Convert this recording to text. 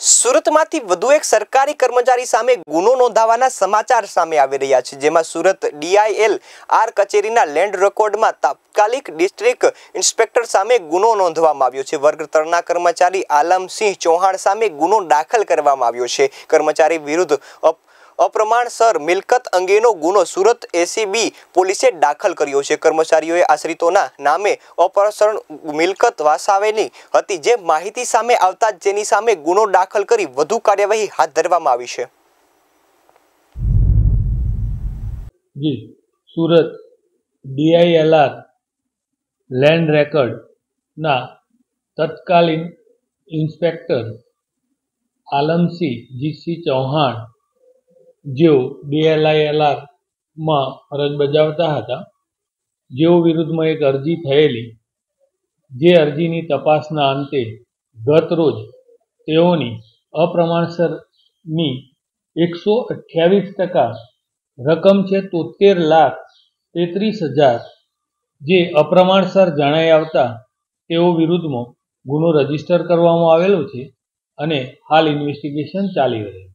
સુરતમાંથી વધુ એક સરકારી કર્મચારી સામે ગુનો નોંધાવાના સમાચાર સામે આવી રહ્યા છે, જેમાં સુરત DILR કચેરીના લેન્ડ રેકોર્ડમાં તાત્કાલિક ડિસ્ટ્રિક્ટ ઇન્સ્પેક્ટર સામે ગુનો નોંધવામાં આવ્યો છે। વર્ગ 3ના કર્મચારી આલમસિંહ ચૌહાણ સામે ગુનો દાખલ કરવામાં આવ્યો છે। કર્મચારી વિરુદ્ધ અપ્રમાણસર મિલકત અંગેનો ગુનો સુરત ACB પોલીસે દાખલ કર્યો છે। કર્મચારીઓએ આશ્રિતોના નામે અપહરણ મિલકત વસાવેલી હતી, જે માહિતી સામે આવતા જ જેની સામે ગુનો દાખલ કરી વધુ કાર્યવાહી હાથ ધરવામાં આવી છે। જી સુરત DILR લેન્ડ રેકર્ડના તત્કાલીન ઇન્સ્પેક્ટર આલમસિંહ જીસી ચૌહાણ જેઓ DILR માં ફરજ બજાવતા હતા, જેઓ વિરુદ્ધમાં એક અરજી થયેલી, જે અરજીની તપાસના અંતે ગત રોજ તેઓની અપ્રમાણસરની 128% રકમ છે 73,33,000 જે અપ્રમાણસર જણાઈ આવતા તેઓ વિરુદ્ધમાં ગુનો રજીસ્ટર કરવામાં આવેલો છે અને હાલ ઇન્વેસ્ટિગેશન ચાલી રહ્યું છે।